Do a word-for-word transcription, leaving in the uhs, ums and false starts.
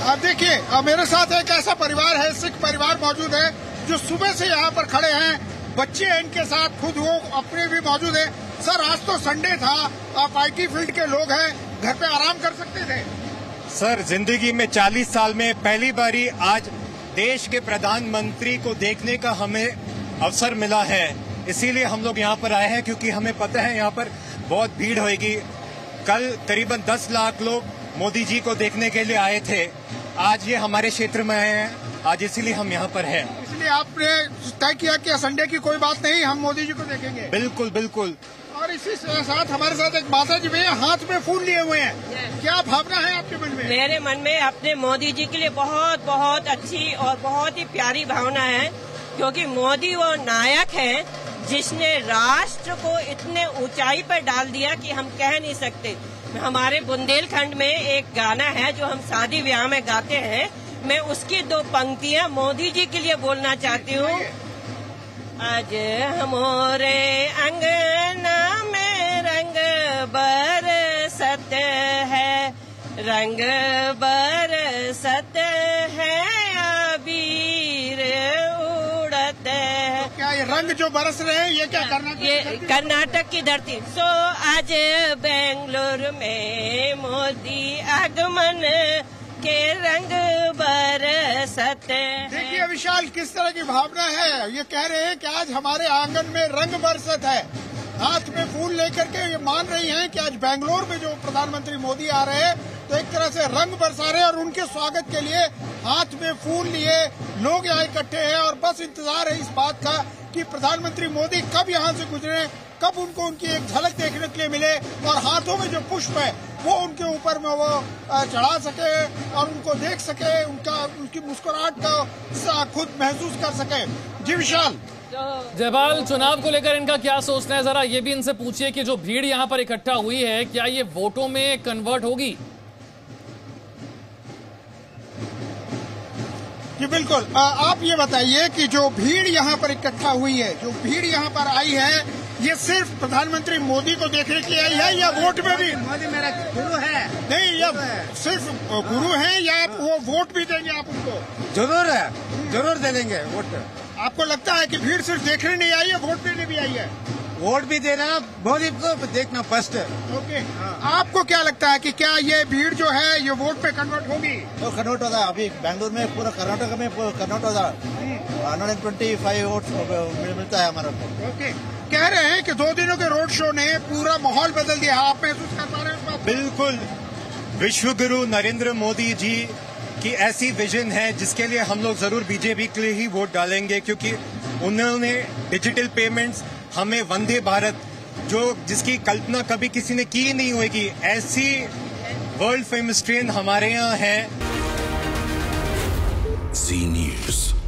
देखिए, मेरे साथ एक ऐसा परिवार है, सिख परिवार मौजूद है, जो सुबह से यहाँ पर खड़े हैं। बच्चे हैं इनके साथ, खुद वो अपने भी मौजूद है। सर, आज तो संडे था, आप आई टी फील्ड के लोग हैं, घर पे आराम कर सकते थे। सर, जिंदगी में चालीस साल में पहली बारी आज देश के प्रधानमंत्री को देखने का हमें अवसर मिला है, इसीलिए हम लोग यहाँ पर आए हैं, क्योंकि हमें पता है यहाँ पर बहुत भीड़ होगी। कल करीबन दस लाख लोग मोदी जी को देखने के लिए आए थे। आज ये हमारे क्षेत्र में आए हैं, आज इसीलिए हम यहाँ पर हैं। इसलिए आपने तय किया कि संडे की कोई बात नहीं, हम मोदी जी को देखेंगे। बिल्कुल बिल्कुल। और इसी साथ हमारे साथ एक माता जी भी हाथ में फूल लिए हुए हैं। क्या भावना है आपके मन में? मेरे मन में अपने मोदी जी के लिए बहुत बहुत अच्छी और बहुत ही प्यारी भावना है, क्योंकि मोदी वो नायक है जिसने राष्ट्र को इतने ऊंचाई पर डाल दिया कि हम कह नहीं सकते। हमारे बुंदेलखंड में एक गाना है जो हम शादी ब्याह में गाते हैं, मैं उसकी दो पंक्तियां मोदी जी के लिए बोलना चाहती हूँ। आज हमारे अंगना में रंग बरसत है, रंग बरसत है, अबीर उड़त है। तो क्या ये रंग जो बरस रहे हैं, ये क्या कर्नाटक? ये कर्नाटक की धरती। सो आज बेंगलुरु में मोदी आगमन के रंग बरसत है। देखिए विशाल, किस तरह की भावना है। ये कह रहे हैं कि आज हमारे आंगन में रंग बरसत है, हाथ में फूल लेकर के ये मान रही हैं कि आज बेंगलोर में जो प्रधानमंत्री मोदी आ रहे हैं, तो एक तरह से रंग बरसा रहे हैं। और उनके स्वागत के लिए हाथ में फूल लिए लोग यहाँ इकट्ठे हैं और बस इंतजार है इस बात का कि प्रधानमंत्री मोदी कब यहाँ से गुजरे, कब उनको उनकी एक झलक देखने के लिए मिले और हाथों में जो पुष्प है वो उनके ऊपर में वो चढ़ा सके और उनको देख सके, उनका उनकी मुस्कुराहट का खुद महसूस कर सके। जी विशाल। जयपाल, चुनाव को लेकर इनका क्या सोचना है, जरा ये भी इनसे पूछिए कि जो भीड़ यहाँ पर इकट्ठा हुई है, क्या ये वोटों में कन्वर्ट होगी? जी बिल्कुल। आप ये बताइए कि जो भीड़ यहाँ पर इकट्ठा हुई है, जो भीड़ यहाँ पर आई है, ये सिर्फ प्रधानमंत्री मोदी को देखने के लिए आई है या वोट में भी? मोदी मेरा गुरु है। नहीं, या सिर्फ गुरु है या वो वोट भी देंगे आप उनको? जरूर है, जरूर दे देंगे वोट। आपको लगता है कि भीड़ सिर्फ देखने नहीं आई है, वोट देने भी आई है? वोट भी देना, मोदी को देखना फर्स्ट। ओके। आपको क्या लगता है कि क्या ये भीड़ जो है ये वोट पे कन्वर्ट होगी? तो कन्वर्ट होगा। अभी बेंगलुरु में पूरा कर्नाटक में कन्वर्ट होगा। हंड्रेड ट्वेंटी फाइव वोट मिलता है हमारा को। ओके। कह रहे हैं कि दो दिनों के रोड शो ने पूरा माहौल बदल दिया। आप महसूस कर पा रहे हैं? बिल्कुल। विश्व गुरु नरेंद्र मोदी जी की ऐसी विजन है जिसके लिए हम लोग जरूर बीजेपी के लिए ही वोट डालेंगे, क्योंकि उन्होंने डिजिटल पेमेंट्स, हमें वंदे भारत, जो जिसकी कल्पना कभी किसी ने की नहीं होगी, ऐसी वर्ल्ड फेमस ट्रेन हमारे यहाँ है। जी न्यूज़।